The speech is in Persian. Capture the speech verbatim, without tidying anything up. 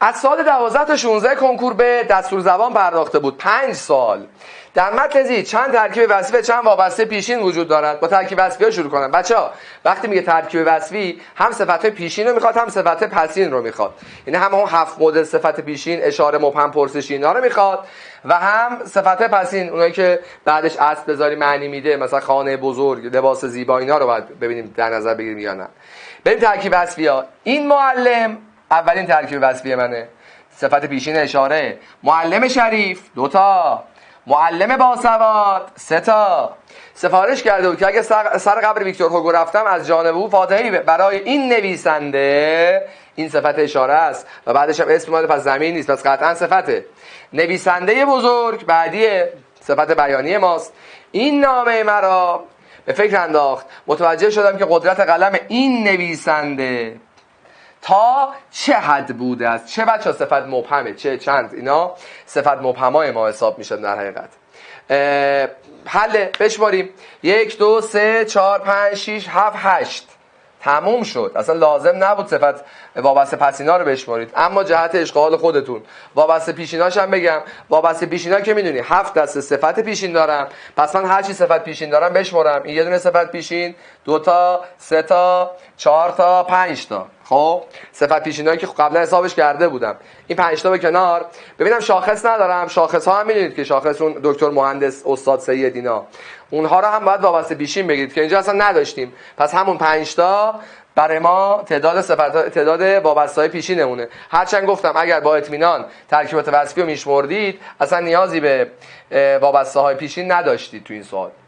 از سال دوازده تا شانزده کنکور به دستور زبان پرداخته بود. پنج سال. در متن زیر چند ترکیب وصفی چند وابسته پیشین وجود دارد؟ با ترکیب وصفی ها شروع کنم. بچه‌ها وقتی میگه ترکیب وصفی هم صفت پیشین رو میخواد هم صفت پسین رو میخواد، یعنی هم اون هفت مدل صفت پیشین، اشاره، مبهم، پرسشی اینا رو میخواد و هم صفت پسین اونایی که بعدش اصل بذاری معنی میده، مثلا خانه بزرگ، لباس زیبا، اینا رو باید ببینیم در نظر بگیریم یا نه. بریم ترکیب وصفی ها. این معلم اولین ترکیب وصفی منه، صفت پیشین اشاره. معلم شریف دو تا، معلم باسواد سه تا. سفارش کرده بود که اگه سر, سر قبر ویکتور هوگو رفتم از جانب او فاتحه‌ای برای این نویسنده، این صفت اشاره است و بعدش هم اسم اومده، پس ضمیر نیست، پس قطعا صفته. نویسنده بزرگ بعدی صفت بیانی ماست. این نامه مرا به فکر انداخت، متوجه شدم که قدرت قلم این نویسنده تا چه حد بوده است. چه بچه صفت مبهمه، چه چند، اینا صفت مبهمای ما حساب میشد در حقیقت. حل بشماریم. یک دو سه چهار پنج شیش هفت هشت. تموم شد. اصلا لازم نبود صفت وابسته پسینا رو بشمارید، اما جهت اشغال خودتون وابسته پیشیناش هم بگم. وابسته پیشینا که میدونی هفت دسته صفت پیشین دارم، پس من هر چی صفت پیشین دارم بشمارم. این یه دونه صفت پیشین، دو تا، سه تا، چهار تا، پنج تا. خب صفت پیشینایی که قبلا حسابش کرده بودم، این پنج تا به کنار. ببینم شاخص ندارم. شاخص ها هم میدونید که شاخص اون دکتر مهندس استاد سید اینا، اونها رو هم باید وابسته پیشین بگیرید که اینجا اصلا نداشتیم. پس همون پنج تا برای ما تعداد صفت تعداد وابسته‌های پیشینمونه. هرچند گفتم اگر با اطمینان ترکیبات وصفی رو میشمردید اصلا نیازی به وابسته‌های پیشین نداشتید تو این سوال.